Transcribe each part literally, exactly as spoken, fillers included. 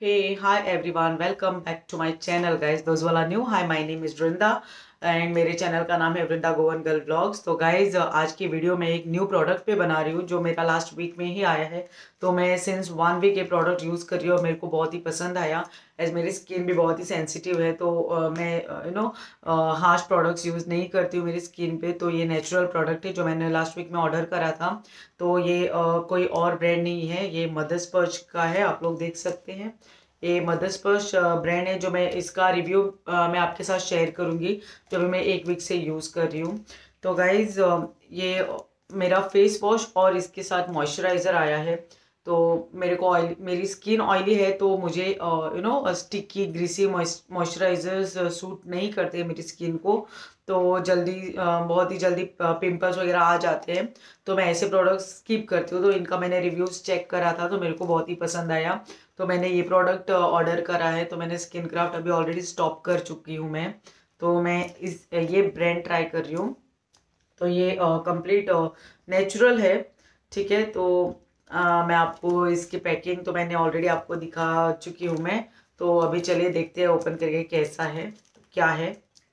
Hey, hi everyone. Welcome back to my channel, guys. Those who are new, hi, my name is Vrinda and मेरे channel का नाम है Vrinda Goan girl blogs. तो guys आज की video में एक न्यू प्रोडक्ट पे बना रही हूँ जो मेरा लास्ट वीक में ही आया है। तो मैं सिंस वन वीक ये प्रोडक्ट यूज़ कर रही हूँ और मेरे को बहुत ही पसंद आया एज मेरी स्किन भी बहुत ही सेंसिटिव है। तो uh, मैं you know harsh products use नहीं करती हूँ मेरी स्किन पे। तो ये नेचुरल प्रोडक्ट है जो मैंने लास्ट वीक में ऑर्डर करा था। तो ये uh, कोई और ब्रांड नहीं है, ये मदर स्पर्श का है, आप लोग देख सकते हैं। ये मदर स्पर्श ब्रांड है जो मैं इसका रिव्यू मैं आपके साथ शेयर करूंगी जो भी मैं एक वीक से यूज़ कर रही हूँ। तो गाइज ये मेरा फेस वॉश और इसके साथ मॉइस्चराइज़र आया है। तो मेरे को ऑयल मेरी स्किन ऑयली है तो मुझे you know sticky greasy moisturisers suit नहीं करते मेरी स्किन को। तो जल्दी uh, बहुत ही जल्दी पिंपल्स वगैरह आ जाते हैं। तो मैं ऐसे प्रोडक्ट्स स्किप करती हूँ। तो इनका मैंने रिव्यूज़ चेक करा था तो मेरे को बहुत ही पसंद आया। तो मैंने ये प्रोडक्ट ऑर्डर करा है। तो मैंने स्किन क्राफ्ट अभी ऑलरेडी स्टॉप कर चुकी हूँ मैं। तो मैं इस ये ब्रांड ट्राई कर रही हूँ। तो ये कंप्लीट नेचुरल है, ठीक है। तो uh, मैं आपको इसकी पैकिंग तो मैंने ऑलरेडी आपको दिखा चुकी हूँ मैं। तो अभी चलिए देखते हैं ओपन करके कैसा है, क्या है।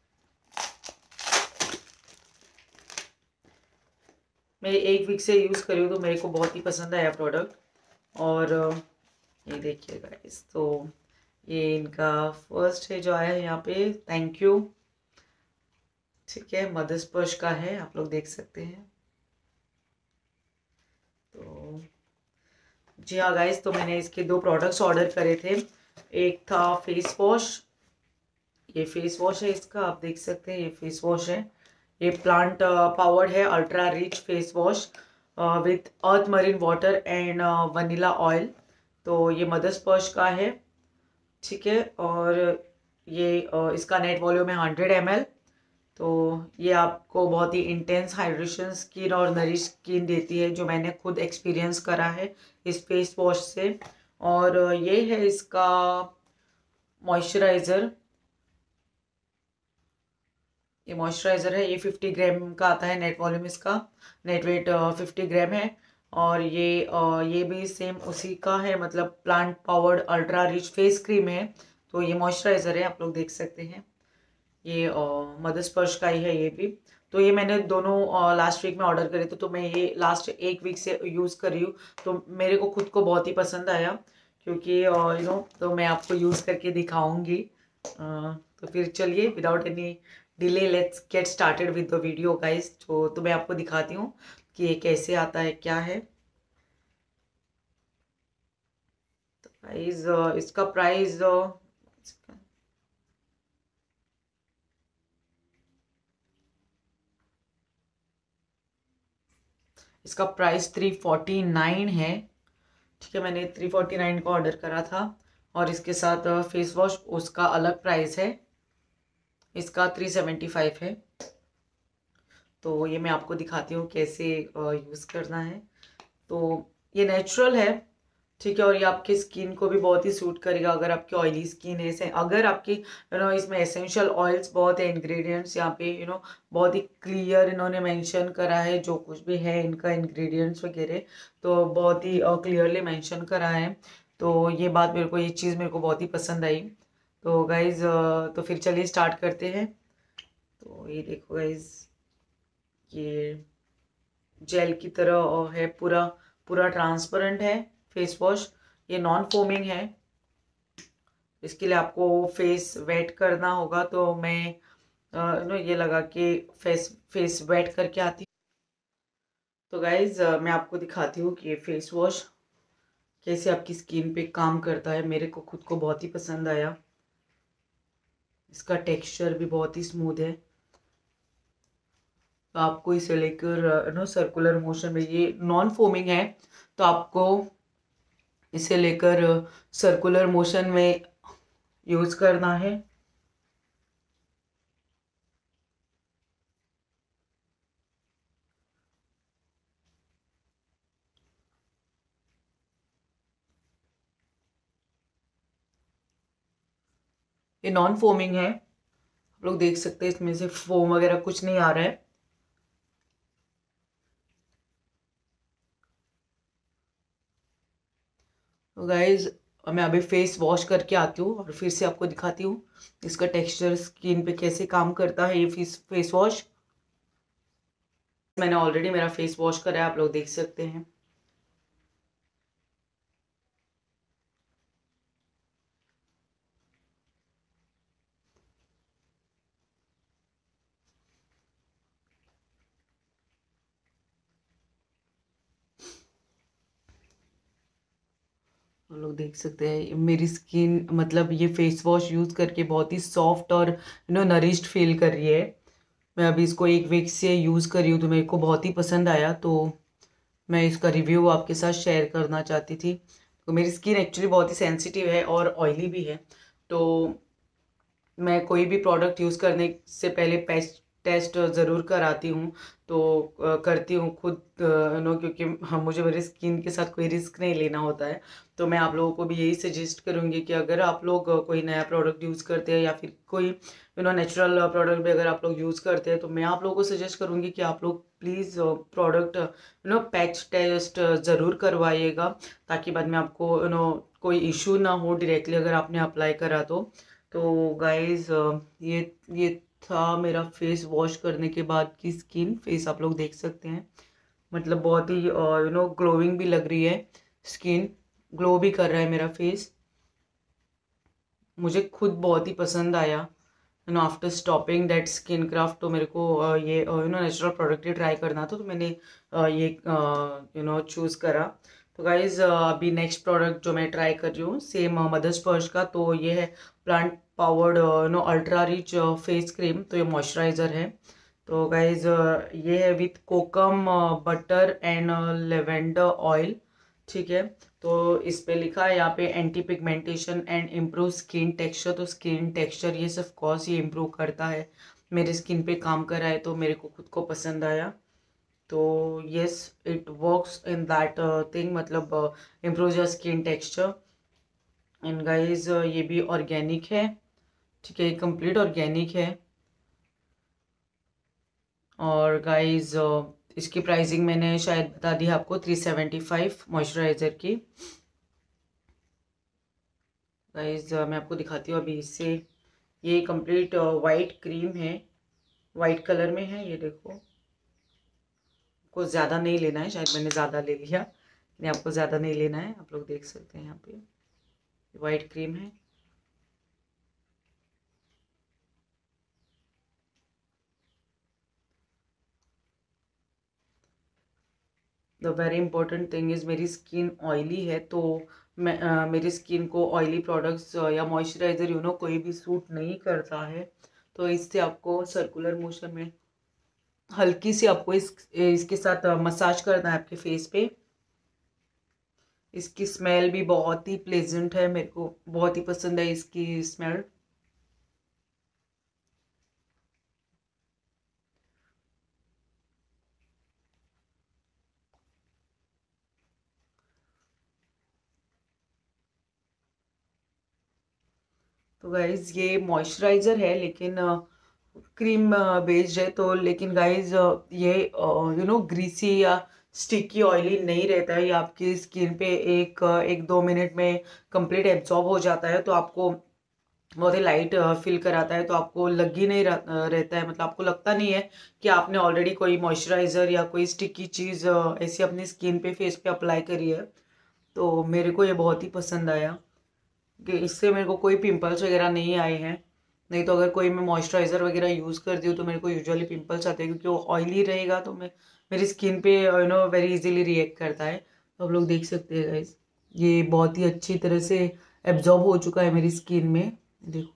मैं एक वीक से यूज़ करी हूँ तो मेरे को बहुत ही पसंद आया प्रोडक्ट। और ये देखिएगा इस तो ये इनका फर्स्ट है जो आया है यहाँ पे, थैंक यू, ठीक है। मदर स्पर्श का है, आप लोग देख सकते हैं। तो जी हाँ गाइस, तो मैंने इसके दो प्रोडक्ट्स ऑर्डर करे थे। एक था फेस वॉश, ये फेस वॉश है इसका, आप देख सकते हैं ये फेस वॉश है। ये प्लांट पावर्ड है, ultra rich face wash with earth marine water and vanilla oil. तो ये मदर स्पर्श का है, ठीक है। और ये uh, इसका नेट वॉल्यूम है हंड्रेड एम एल। तो ये आपको बहुत ही इंटेंस हाइड्रेशन स्किन और नरिश स्किन देती है जो मैंने खुद एक्सपीरियंस करा है इस फेस वॉश से। और ये है इसका मॉइस्चराइज़र, ये मॉइस्चराइज़र है। ये फिफ्टी ग्राम का आता है, नेट वॉल्यूम इसका नेट वेट फिफ्टी ग्राम है। और ये ये भी सेम उसी का है, मतलब plant powered ultra rich face cream है। तो ये मॉइस्चराइज़र है, आप लोग देख सकते हैं। ये मदर स्पर्श का ही है ये भी। तो ये मैंने दोनों लास्ट वीक में ऑर्डर करे थे। तो मैं ये लास्ट एक वीक से यूज़ कर रही हूँ। तो मेरे को खुद को बहुत ही पसंद आया क्योंकि यू नो तो मैं आपको यूज़ करके दिखाऊंगी। तो फिर चलिए without any delay let's get started with the video guys. तो तो मैं आपको दिखाती हूँ कि ये कैसे आता है, क्या है। तो गाइस इसका प्राइस इसका प्राइस थ्री फोर्टी नाइन है, ठीक है। मैंने थ्री फोर्टी नाइन का ऑर्डर करा था। और इसके साथ फेस वॉश उसका अलग प्राइस है, इसका थ्री सेवेंटी फाइव है। तो ये मैं आपको दिखाती हूँ कैसे यूज़ करना है। तो ये नेचुरल है, ठीक है। और ये आपकी स्किन को भी बहुत ही सूट करेगा अगर आपकी ऑयली स्किन है। से अगर आपकी यू नो इसमें एसेंशियल ऑयल्स बहुत है, इंग्रेडिएंट्स यहाँ पे यू नो बहुत ही क्लियर इन्होंने मेंशन करा है जो कुछ भी है इनका इंग्रेडिएंट्स वगैरह। तो बहुत ही क्लियरली मेंशन करा है। तो ये बात मेरे को ये चीज़ मेरे को बहुत ही पसंद आई। तो गाइज तो फिर चलिए स्टार्ट करते हैं। तो ये देखो गाइज, ये जेल की तरह है, पूरा पूरा ट्रांसपेरेंट है फेस वॉश। ये नॉन फोमिंग है, इसके लिए आपको फेस वेट करना होगा। तो मैं यू नो ये लगा के फेस फेस वेट करके आती हूँ। तो गाइज मैं आपको दिखाती हूँ कि ये फेस वॉश कैसे आपकी स्किन पे काम करता है। मेरे को खुद को बहुत ही पसंद आया, इसका टेक्सचर भी बहुत ही स्मूथ है। तो आपको इसे लेकर यू नो सर्कुलर मोशन में, ये नॉन फोमिंग है तो आपको इसे लेकर सर्कुलर मोशन में यूज करना है। ये नॉन फोमिंग है, आप लोग देख सकते हैं इसमें से फोम वगैरह कुछ नहीं आ रहा है। तो गाइज और मैं अभी फेस वॉश करके आती हूँ और फिर से आपको दिखाती हूँ इसका टेक्सचर स्किन पे कैसे काम करता है ये फेस फेस वॉश। मैंने ऑलरेडी मेरा फेस वॉश करा है, आप लोग देख सकते हैं। आप लोग देख सकते हैं मेरी स्किन, मतलब ये फेस वॉश यूज़ करके बहुत ही सॉफ्ट और यू नो नरिश्ड फील कर रही है। मैं अभी इसको एक वीक से यूज़ कर रही हूँ तो मेरे को बहुत ही पसंद आया, तो मैं इसका रिव्यू आपके साथ शेयर करना चाहती थी। तो मेरी स्किन एक्चुअली बहुत ही सेंसिटिव है और ऑयली भी है, तो मैं कोई भी प्रोडक्ट यूज़ करने से पहले पेस्ट टेस्ट ज़रूर कराती हूँ। तो अ, करती हूँ खुद नो, क्योंकि हाँ, मुझे मेरी स्किन के साथ कोई रिस्क नहीं लेना होता है। तो मैं आप लोगों को भी यही सजेस्ट करूँगी कि अगर आप लोग अ, कोई नया प्रोडक्ट यूज़ करते हैं या फिर कोई यू नो नेचुरल प्रोडक्ट भी अगर आप लोग यूज़ करते हैं, तो मैं आप लोगों को सजेस्ट करूँगी कि आप लोग please product you know patch test ज़रूर करवाइएगा, ताकि बाद में आपको यू नो कोई इशू ना हो डायरेक्टली अगर आपने अप्लाई करा तो। तो गाइज ये ये था मेरा फेस वॉश करने के बाद की स्किन। फेस आप लोग देख सकते हैं, मतलब बहुत ही यू नो ग्लोइंग भी लग रही है स्किन, ग्लो भी कर रहा है मेरा फेस। मुझे खुद बहुत ही पसंद आया you know after stopping that skin craft. तो मेरे को uh, ये यू नो नेचुरल प्रोडक्ट ही ट्राई करना था, तो मैंने uh, ये यू नो चूज़ करा। तो गाइज अभी नेक्स्ट प्रोडक्ट जो मैं ट्राई कर रही हूँ सेम मदर स्पर्श का, तो ये है plant powered you know ultra rich face cream. तो ये मॉइस्चराइज़र है। तो गाइज ये है with kokum butter and lavender oil, ठीक है। तो इस पे लिखा है यहाँ पे anti pigmentation and improve skin texture. तो स्किन टेक्सचर ये ऑफ कोर्स ये इम्प्रूव करता है, मेरे स्किन पे काम कर रहा है, तो मेरे को खुद को पसंद आया। तो yes it works in that thing, मतलब improve your skin texture. And guys ये भी ऑर्गेनिक है, ठीक है, ये कंप्लीट ऑर्गेनिक है। और गाइज इसकी प्राइसिंग मैंने शायद बता दी आपको, थ्री सेवेंटी फाइव मॉइस्चराइज़र की। गाइज मैं आपको दिखाती हूँ अभी इससे। ये कंप्लीट वाइट क्रीम है, वाइट कलर में है, ये देखो। आपको ज़्यादा नहीं लेना है, शायद मैंने ज़्यादा ले लिया, लेकिन आपको ज़्यादा नहीं लेना है। आप लोग देख सकते हैं यहाँ पे वाइट क्रीम है। The very important thing is मेरी स्किन ऑयली है, तो मैं uh, मेरी स्किन को ऑयली प्रोडक्ट्स uh, या मॉइस्चराइज़र यू नो कोई भी सूट नहीं करता है। तो इससे आपको सर्कुलर मोशन में हल्की सी आपको इस इसके साथ मसाज करना है आपके फेस पे। इसकी स्मेल भी बहुत ही प्लेजेंट है, मेरे को बहुत ही पसंद है इसकी स्मेल। तो गाइज ये मॉइस्चराइज़र है, लेकिन क्रीम बेस्ड है। तो लेकिन गाइज ये यू नो ग्रीसी या स्टिकी ऑयली नहीं रहता है, ये आपकी स्किन पे एक uh, एक दो मिनट में कंप्लीट एब्जॉर्ब हो जाता है। तो आपको बहुत ही लाइट फील कराता है, तो आपको लग ही नहीं रह, रहता है, मतलब आपको लगता नहीं है कि आपने ऑलरेडी कोई मॉइस्चराइज़र या कोई स्टिकी चीज़ ऐसी अपनी स्किन पे फेस पे अप्लाई करी है। तो मेरे को ये बहुत ही पसंद आया कि इससे मेरे को कोई पिंपल्स वगैरह नहीं आए हैं। नहीं तो अगर कोई मैं मॉइस्चराइज़र वगैरह यूज़ करती हूँ तो मेरे को यूजुअली पिंपल्स आते हैं, क्योंकि वो ऑयली रहेगा तो मैं मेरी स्किन पे you know very easily react करता है। तो आप लोग देख सकते हैं गाइस, ये बहुत ही अच्छी तरह से एब्जॉर्ब हो चुका है मेरी स्किन में, देखो।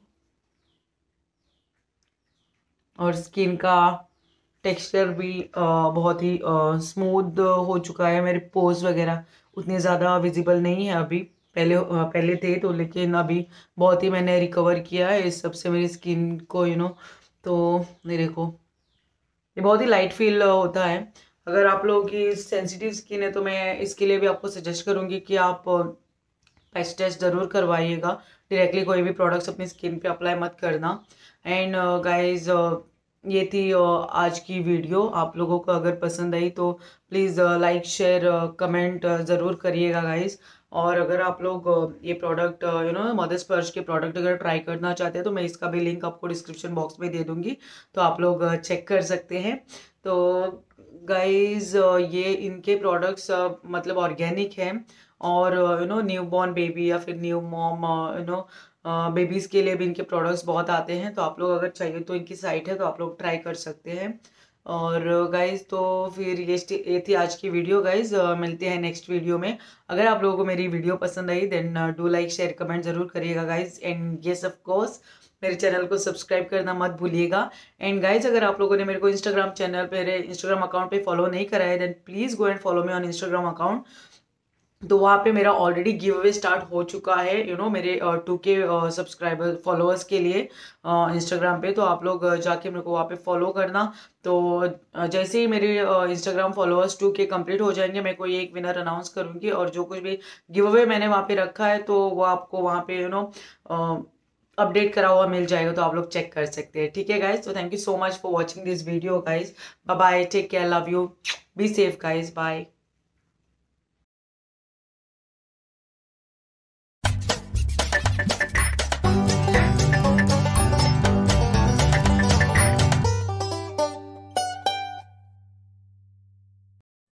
और स्किन का टेक्सचर भी अ, बहुत ही स्मूथ हो चुका है। मेरे पोर्स वगैरह उतने ज़्यादा विजिबल नहीं है अभी, पहले अ, पहले थे तो, लेकिन अभी बहुत ही मैंने रिकवर किया है इस सबसे मेरी स्किन को यू नो। तो ये देखो, ये बहुत ही लाइट फील होता है। अगर आप लोगों की सेंसिटिव स्किन है तो मैं इसके लिए भी आपको सजेस्ट करूँगी कि आप पैच टेस्ट ज़रूर करवाइएगा, डायरेक्टली कोई भी प्रोडक्ट्स अपनी स्किन पे अप्लाई मत करना। एंड गाइज ये थी uh, आज की वीडियो। आप लोगों को अगर पसंद आई तो प्लीज़ लाइक शेयर कमेंट ज़रूर करिएगा गाइज। और अगर आप लोग ये प्रोडक्ट यू नो मदर स्पर्श के प्रोडक्ट अगर ट्राई करना चाहते हैं तो मैं इसका भी लिंक आपको डिस्क्रिप्शन बॉक्स में दे दूंगी, तो आप लोग चेक कर सकते हैं। तो गाइज ये इनके प्रोडक्ट्स मतलब ऑर्गेनिक हैं, और you know newborn baby या फिर new mom you know babies के लिए भी इनके प्रोडक्ट्स बहुत आते हैं। तो आप लोग अगर चाहिए तो इनकी साइट है, तो आप लोग ट्राई कर सकते हैं। और गाइज तो फिर ये ये थी आज की वीडियो गाइज। मिलते हैं नेक्स्ट वीडियो में। अगर आप लोगों को मेरी वीडियो पसंद आई then do like share comment ज़रूर करिएगा guys, and yes of course मेरे चैनल को सब्सक्राइब करना मत भूलिएगा। एंड गाइज अगर आप लोगों ने मेरे को इंस्टाग्राम चैनल मेरे इंस्टाग्राम अकाउंट पे फॉलो नहीं करा है then please go and follow me on Instagram account. तो वहाँ पे मेरा ऑलरेडी गिव अवे स्टार्ट हो चुका है यू you नो know, मेरे टू के सब्सक्राइबर फॉलोअर्स के लिए इंस्टाग्राम पे। तो आप लोग जाके मेरे को वहाँ पे फॉलो करना। तो uh, जैसे ही मेरे Instagram followers two K complete हो जाएंगे मैं कोई एक विनर अनाउंस करूँगी, और जो कुछ भी गिव अवे मैंने वहाँ पे रखा है तो वो आपको वहाँ पे यू नो अपडेट करा हुआ मिल जाएगा, तो आप लोग चेक कर सकते हैं। ठीक है गाइज, तो thank you so much for watching this video guys. Bye bye, take care, love you, be safe guys, bye.